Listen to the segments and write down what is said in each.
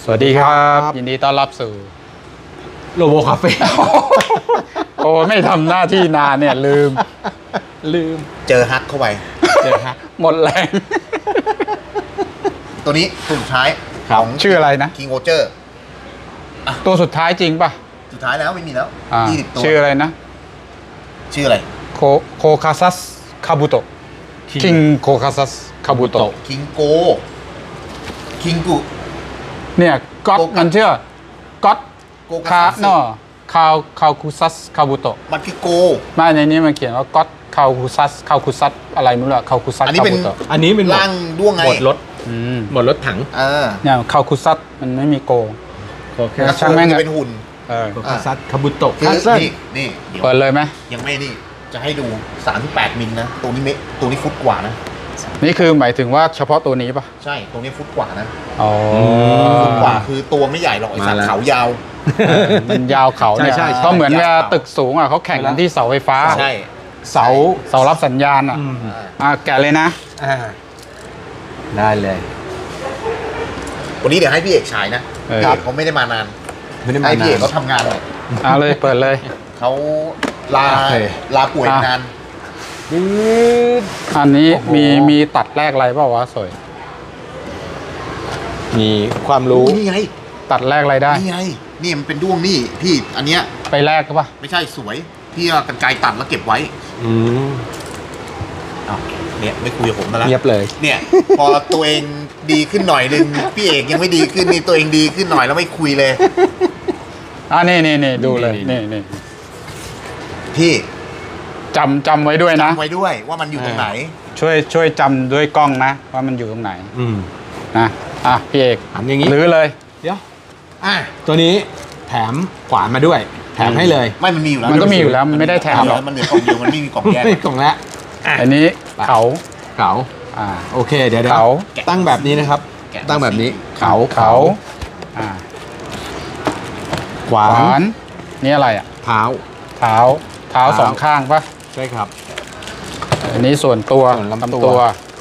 สวัสดีครับยินดีต้อนรับสู่โลโบคาเฟ่โอ้ไม่ทำหน้าที่นานเนี่ยลืมเจอฮักเข้าไปหมดแรงตัวนี้สุดท้ายของชื่ออะไรนะ King Roger ตัวสุดท้ายจริงป่ะสุดท้ายแล้วไม่มีแล้ว20ตัวชื่ออะไรนะชื่ออะไรโคคาซัสคาบุโตะคิงโคคาซัสคาบุโตะคิงโกคิงกุเนี่ยก๊อตมันเชื่อก๊อตคาเนาะคาคุซัสคาบุโตะมันคือโกมาในนี้มันเขียนว่าก๊อตคาคุซัสอะไรไม่รู้อะคาคุซัสอันนี้เป็นร่างด้วงไงหมดรถถังเนี่ยคาคุซัสมันไม่มีโกช่างแม่งเป็นหุ่นโคคาซัสคาบุโตะนี่เปิดเลยไหมยังไม่นี่จะให้ดู38มิลนะตัวนี้ฟุตกว่านะนี่คือหมายถึงว่าเฉพาะตัวนี้ป่ะใช่ตัวนี้ฟุตกว่านะฟุตกว่าคือตัวไม่ใหญ่หรอกไอ้สัตว์เขายาวมันยาวเขาเนี่ยก็เหมือนเวลาตึกสูงอ่ะเขาแข่งกันที่เสาไฟฟ้าใช่เสารับสัญญาณอ่ะแกะเลยนะได้เลยวันนี้เดี๋ยวให้พี่เอกฉายนะพี่เอกเขาไม่ได้มานานให้พี่เอกเขาทำงานเลยเอาเลยเปิดเลยเขาลาป่วยนานอันนี้มีตัดแรกอะไรเปล่าวะสวยมีความรู้นี่ไงตัดแรกอะไรได้นี่ไงนี่มันเป็นด้วงนี่พี่อันเนี้ยไปแรกก็ป่ะไม่ใช่สวยพี่เอากรรไกรตัดแล้วเก็บไว้เนี่ยไม่คุยกับผมแล้วเงียบเลยเนี่ยพอตัวเองดีขึ้นหน่อยนึงพี่เอกยังไม่ดีขึ้นนี่ตัวเองดีขึ้นหน่อยแล้วไม่คุยเลยนี่ดูเลยนี่พี่จำไว้ด้วยนะจำไว้ด้วยว่ามันอยู่ตรงไหนช่วยจำด้วยกล้องนะว่ามันอยู่ตรงไหนนะพี่เอกอย่างนี้ลื้อเลยเดี๋ยวตัวนี้แถมขวานมาด้วยแถมให้เลยไม่มันมีอยู่แล้วมันก็มีอยู่แล้วมันไม่ได้แถมหรอกมันเหลือกล่องเดียวมันไม่มีกล่องแยกกล่องละอันนี้เขาโอเคเดี๋ยวตั้งแบบนี้นะครับตั้งแบบนี้เขาขวานนี่อะไรอ่ะเท้าสองข้างปะใช่ครับอันนี้ส่วนตัวลำตัว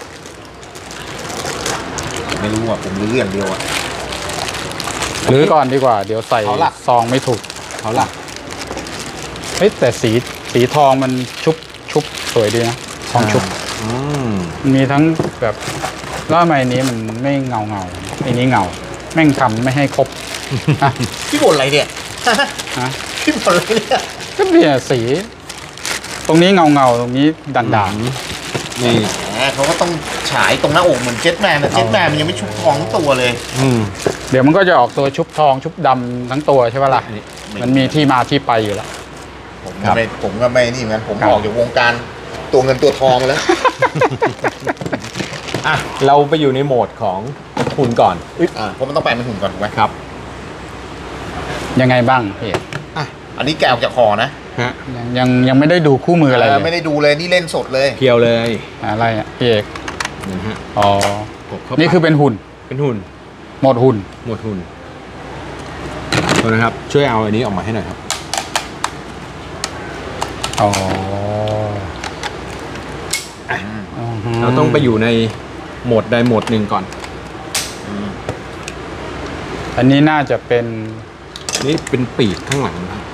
ไม่รู้อ่ะผมลื้ออย่างเดียวอ่ะลื้อก่อนดีกว่าเดี๋ยวใส่ซองไม่ถูกเขาหลักเฮ้ยแต่สีทองมันชุบสวยดีนะทองชุบมีทั้งแบบแล้วทำไมนี้มันไม่เงาไอ้นี้เงาแม่งทำไม่ให้ครบพี่บ่นอะไรเนี่ยพี่บ่นอะไรเนี่ยก็เนี่ยสีตรงนี้เงาตรงนี้ด่างนี่เขาก็ต้องฉายตรงหน้าอกเหมือนเจ็ตแมนนะเจ็ตแมนมันยังไม่ชุบทองทั้งตัวเลยเดี๋ยวมันก็จะออกตัวชุบทองชุบดำทั้งตัวใช่ป่ะล่ะมันมีที่มาที่ไปอยู่แล้วผมก็ไม่นี่เหมือนกันผมออกจากวงการตัวเงินตัวทองแล้วเราไปอยู่ในโหมดของหุ่นก่อนเพราะมันต้องแปลงเป็นหุ่นก่อนถูกไหมครับยังไงบ้างพี่อันนี้แกะออกจากคอนะยังไม่ได้ดูคู่มืออะไรเลยไม่ได้ดูเลยนี่เล่นสดเลยเพียวเลยอะไรพี่เอกอ๋อนี่คือเป็นหุ่นหมดหุ่นตัวนะครับช่วยเอาอันนี้ออกมาให้หน่อยครับเราต้องไปอยู่ในโหมดใดโหมดหนึ่งก่อนอันนี้น่าจะเป็นนี่เป็นปีกข้างหลังนะ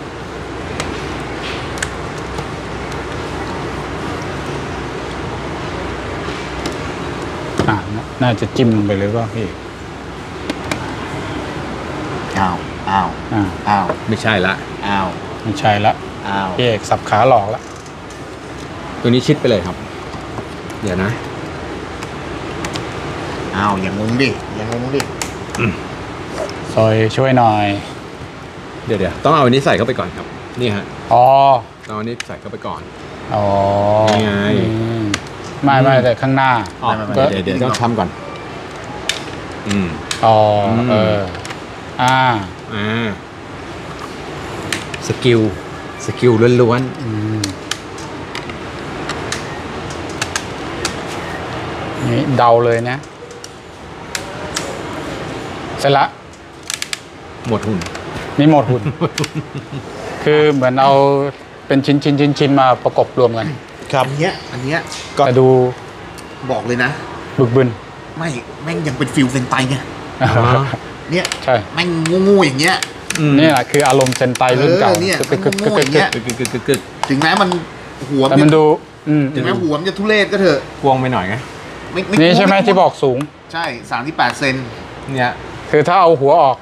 น่าจะจิ้มลงไปเลยว่าพี่อ้าวไม่ใช่ละไม่ใช่ละพี่เอกสับขาหลอกละตัวนี้ชิดไปเลยครับเดี๋ยวนะอย่างงงดิซอยช่วยหน่อยเดี๋ยวต้องเอาอันนี้ใส่เข้าไปก่อนครับนี่ฮะเอาอันนี้ใส่เข้าไปก่อนนี่ไงไม่แต่ข้างหน้าเดี๋ยวต้องทำก่อนสกิลล้วนนี่เดาเลยนะเสร็จละหมดหุ่นนี่หมดหุ่นคือเหมือนเอาเป็นชิ้นมาประกบรวมกันครับอันเนี้ยก็ดูบอกเลยนะบึกบึนไม่แม่งยังเป็นฟิลเซนไตไงเนี่ยใช่แม่งงูอย่างเงี้ยนี่แหละคืออารมณ์เซนไตรุ่นเก่าเนี่ยกึกกึกกึกกึกกึกกึกถึงแม้มันหัวแต่มันดูถึงแม้หัวมันจะทุเรศก็เถอะกวงไปหน่อยไงนี่ใช่ไหมที่บอกสูงใช่38 เซนเนี่ยคือถ้าเอาหัวออก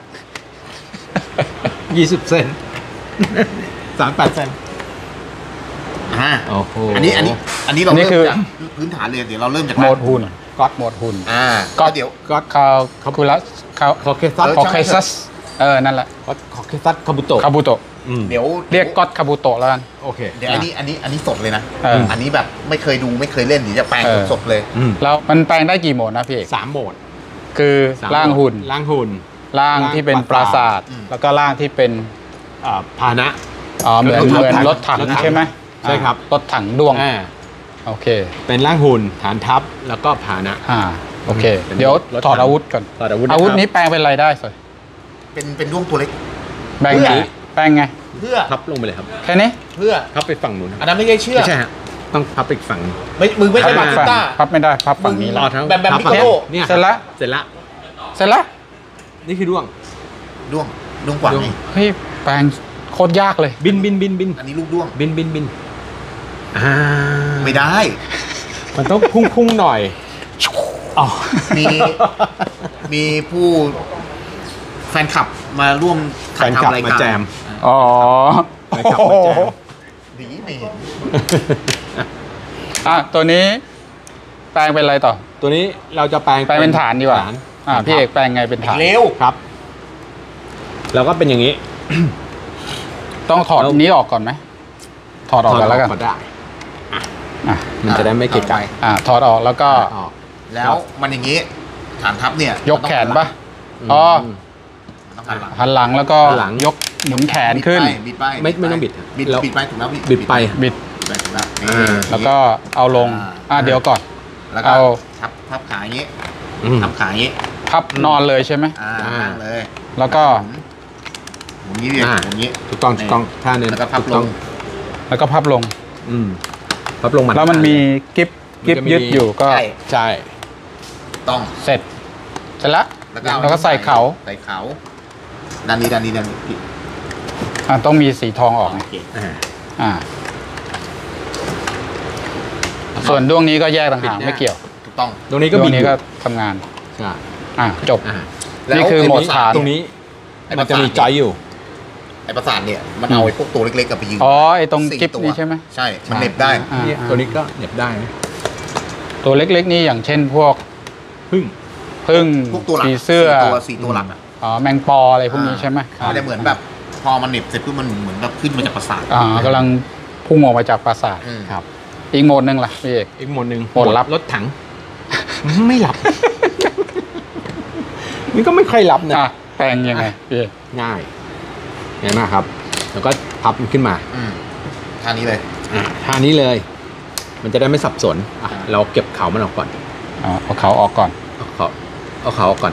20 เซน38 เซน โอ้โหอันนี้เราอันนี้เริ่มคือจากพื้นฐานเลยเดี๋ยวเราเริ่มจากโหมดหุ่นก็อดโหมดหุ่นก็เดี๋ยวก็คาคูลัสคอเคซัสคอเคซัสนั่นแหละคอเคซัสคาบุโตะคาบูโตะเดี๋ยวเรียกก็อดคาบูโตะแล้วกันโอเคเดี๋ยวอันนี้สดเลยนะ อันนี้แบบไม่เคยดูไม่เคยเล่นเดี๋ยวจะแปลงสดๆเลยแล้วมันแปลงได้กี่โหมดนะพี่เอก 3 โหมดคือร่างหุ่นร่างหุ่นร่างที่เป็นปราสาทแล้วก็ร่างที่เป็นพาหนะเหมือนรถถังใช่ไหมใช่ครับรถถังดวงโอเคเป็นร่างหุ่นฐานทัพแล้วก็พาหนะโอเค เดี๋ยวถอดอาวุธก่อนถอดอาวุธอาวุธนี้แปลงเป็นอะไรได้สวยเป็นด้วงตัวเล็กแปลงไงแปลงไงเพื่อพับลงไปเลยครับแค่นี้เพื่อพับไปฝั่งนู้นอันนั้นไม่ใช่เชือกไม่ใช่ฮะต้องพับไปอีกฝั่งมือไม่ใช่บาฝั่ติงต้าพับไม่ได้พับฝั่งนี้ต่แล้อวทั้งแบมพิโกโลเนี่ยเสร็จละเสร็จละเสร็จละนี่คือด้วงด้วงกว่าไงเฮ้ยแปลงโคตรยากเลยบินอันนี้ลูกด้วงบินไม่ได้มันต้องพุ่งหน่อยอ๋อมีผู้แฟนคลับมาร่วมแฟนคลับมาแจมอ๋อแฟนคลับมาแจมดีไม่เห็นตัวนี้แปลงเป็นอะไรต่อตัวนี้เราจะแปลงเป็นฐานดีกว่า พี่เอกแปลงไงเป็นฐานเร็วครับ แล้วก็เป็นอย่างนี้ต้องถอดนี้ออกก่อนไหมถอดออกกันแล้วกันถอดได้มันจะได้ไม่เกะกะถอดออกแล้วก็แล้วมันอย่างนี้ฐานทัพเนี่ยยกแขนปะอ๋อต้องหันหลังหันหลังแล้วก็ยกหมุนแขนขึ้นบิดไปไม่ต้องบิดบิดไปถูกแล้วพี่บิดไปบิดไปถูกแล้วแล้วก็เอาลงเดี๋ยวก่อนแล้วก็เอาทับขาอย่างนี้ทัทับขาอย่างนี้พับนอนเลยใช่ไหมนั่งเลยแล้วก็หมุนนี้เลยหมุนนี้ถูกต้องท่านี้แล้วก็พับลงแล้วก็พับลงพับลงมาแล้วมันมีกิ๊บยึดอยู่ก็ใช่ต้องเสร็จแล้ว แล้วก็ใส่เขาใส่เขาด้านนี้พี่ต้องมีสีทองออกไงโอเคส่วนดวงนี้ก็แยกต่างหากไม่เกี่ยวถูกต้องตรงนี้ดก็วบิงนนี้อยู่ก็ทำงานใช่จบแล้วนี่คือโหมดฐานตรงนี้มันจะมีจอยอยู่ไอ้ประสาทเนี่ยมันเอาไอ้พวกตัวเล็กๆกับไปยิงไอ้ตรง 4 กิ๊บนี้ใช่ไหมใช่ มันเหน็บได้ตัวนี้ก็เหน็บได้นะตัวเล็กๆนี่อย่างเช่นพวกพึ่งพึ่งพวกตัวหลักผีเสื้อสี่ตัวหลักอ่ะแมงปออะไรพวกนี้ใช่ไหมมันจะเหมือนแบบพอมันเหน็บเสร็จปุ๊บมันเหมือนแบบขึ้นมาจากประสาทกำลังพุ่งออกมาจากปราสาทครับอีกโหมดหนึ่งล่ะพี่เอกอีกโหมดหนึ่งโหมดลับรถถัง ไม่หลับ มันก็ไม่ค่อยลับนะแปลงยังไงพี่เอกง่ายมากครับ แล้วก็พับมันขึ้นมาท่านี้เลยท่านี้เลย มันจะได้ไม่สับสนเราเก็บเขามันออกก่อนเอาเขาออกก่อนเอาเขาออกก่อน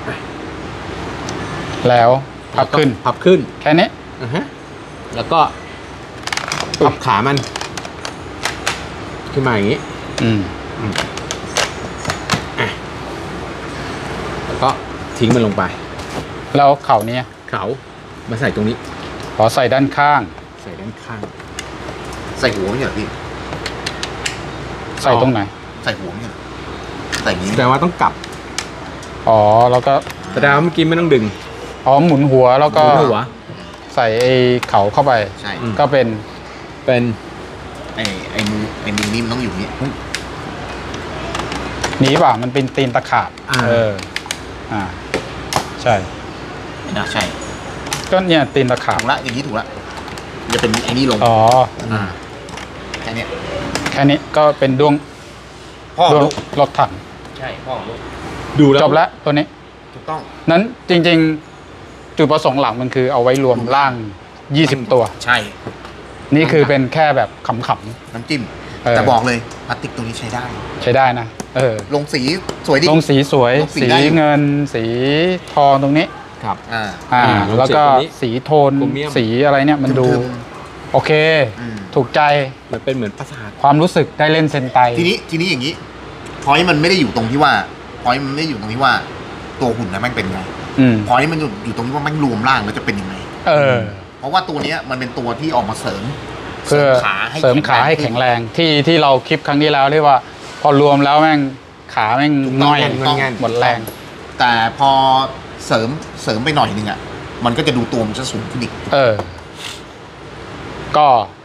แล้วพับขึ้นพับขึ้นแค่นี้แล้วก็พับขามัน ขึ้นมาอย่างนี้แล้วก็ทิ้งมันลงไปแล้วเขาเนี้ยเขามาใส่ตรงนี้ขอใส่ด้านข้างใส่ด้านข้างใส่หัวไม่ใช่เหรอพี่ใส่ตรงไหนใส่หัวไม่ใช่เหรอใส่อย่างนี้แสดงว่าต้องกลับแล้วก็แสดงว่าเมื่อกี้ไม่ต้องดึงหมุนหัวแล้วก็หมุนหัวใส่ไอ้เขาเข้าไปใช่ก็เป็นไอ้มือนี่มันต้องอยู่นี่นี้ป่ะมันเป็นตีนตะขาบใช่นะใช่ก็เนี่ยตีนตะขาบถูกละอย่างนี้ถูกละจะเป็นไอ้นี่ลงแค่นี้แค่นี้ก็เป็นดวงพ่อดวงลูกรถถังใช่พ่อลูกดูแล้วจบแล้วตัวนี้ถูกต้องนั้นจริงๆ จุดประสงค์หลักมันคือเอาไว้รวมร่าง 20 ตัวใช่นี่คือเป็นแค่แบบขำน้ำจิ้มแต่บอกเลยพลาสติกตัวนี้ใช้ได้ๆใช้ได้นะลงสีสวยดิลงสีสวยลงสีสีได้อยู่เงิน สีทองตรงนี้ครับแล้วก็ลงสีตรงนี้สีโทนโครเมียมสีอะไรเนี่ยมันดูทึมโอเค ถูกใจมันเป็นเหมือนปราสาทความรู้สึกได้เล่นเซนไตทีนี้อย่างนี้พอยมันไม่ได้อยู่ตรงที่ว่าตัวหุ่นนะแม่งเป็นไงพอยมันอยู่ตรงที่ว่ามันรวมร่างแล้วจะเป็นยังไงเพราะว่าตัวเนี้ยมันเป็นตัวที่ออกมาเสริมขาให้แข็งแรงที่เราคลิปครั้งที่แล้วที่ว่า พอรวมแล้วแม่งขาแม่งน้อยหมดแรงแต่พอเสริมไปหน่อยนึงอ่ะมันก็จะดูตัวมันจะสูงขึ้นอีกก็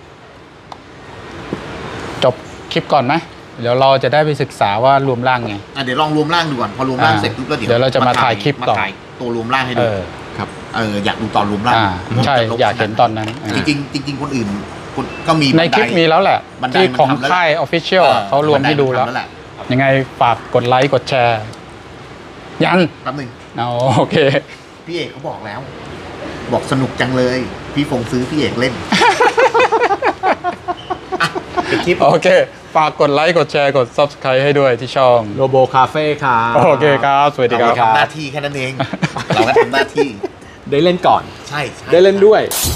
จบคลิปก่อนไหมเดี๋ยวเราจะได้ไปศึกษาว่ารวมร่างไงเดี๋ยวลองรวมร่างดูก่อนพอรวมร่างเสร็จปุ๊บแล้วเดี๋ยวเราจะมาถ่ายคลิปต่อตัวรวมร่างให้ดูครับอยากดูตอนรวมร่างใช่อยากเห็นตอนนั้นจริงคนอื่นก็มีในคลิปมีแล้วแหละที่ของค่าย Official เขารวมให้ดูแล้วยังไงฝากกดไลค์กดแชร์ยังแป๊บนึงโอเคพี่เอกเขาบอกแล้วบอกสนุกจังเลยพี่ฟงซื้อพี่เอกเล่นคลิปโอเคฝากกดไลค์กดแชร์กด Subscribe ให้ด้วยที่ช่องโลโบคาเฟ่ครับโอเคครับสวัสดีครับทำหน้าที่แค่นั้นเองเราก็ทำหน้าที่ได้เล่นก่อนใช่ได้เล่นด้วย